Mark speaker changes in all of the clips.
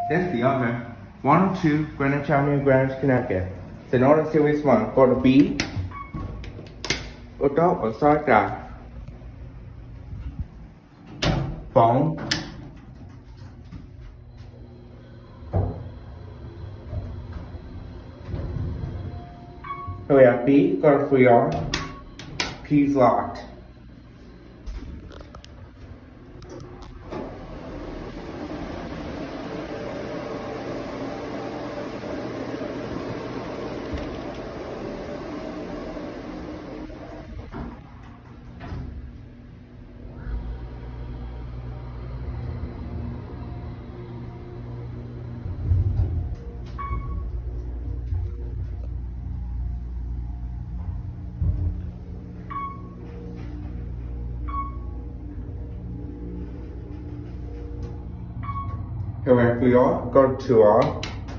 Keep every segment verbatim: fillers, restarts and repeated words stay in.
Speaker 1: That's the other. one oh two Greenwich Avenue, Greenwich, Connecticut. Sonora Series one. Go to B. Ô tô ở soi cả. Phone. Oh yeah, B. Go to three R. P's locked. Here we have three R. Go to two R.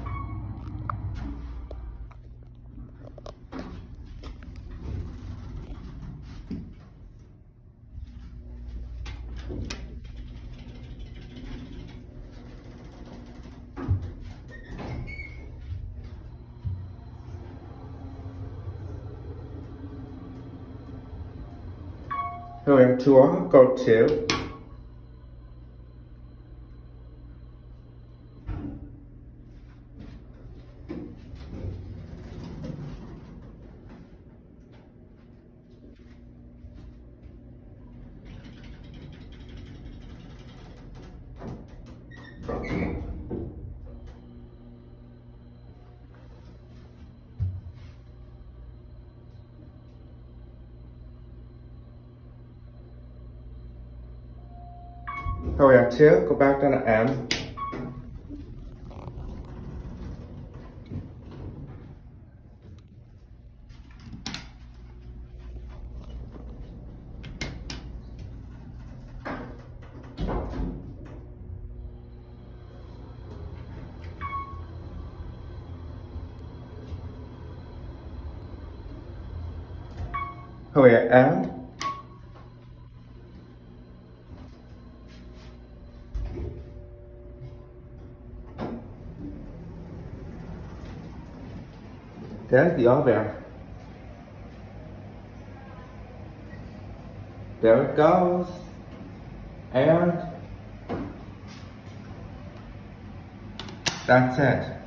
Speaker 1: Here we have two R. Go to two. Here we have two, go back down to M. Here we have M. There's the other. There it goes. And that's it.